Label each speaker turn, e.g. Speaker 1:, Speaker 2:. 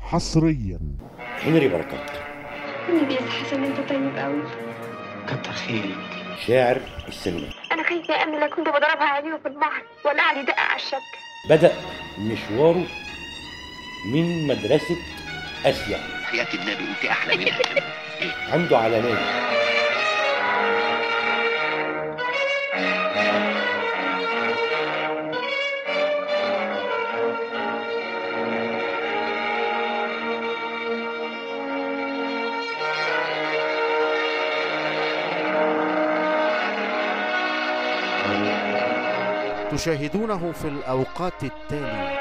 Speaker 1: حصريا.
Speaker 2: هنري بركات.
Speaker 3: النبي حسن انت طيب قوي.
Speaker 4: كتر خيرك.
Speaker 2: شاعر السينما.
Speaker 3: انا خايفه يا امل كنت بضربها عليه في البحر ولا علي دقه على الشبكه.
Speaker 2: بدأ مشواره من مدرسة آسيا.
Speaker 5: حياة النبي انت احلى منها.
Speaker 2: عنده علامات.
Speaker 1: تشاهدونه في الأوقات التالية.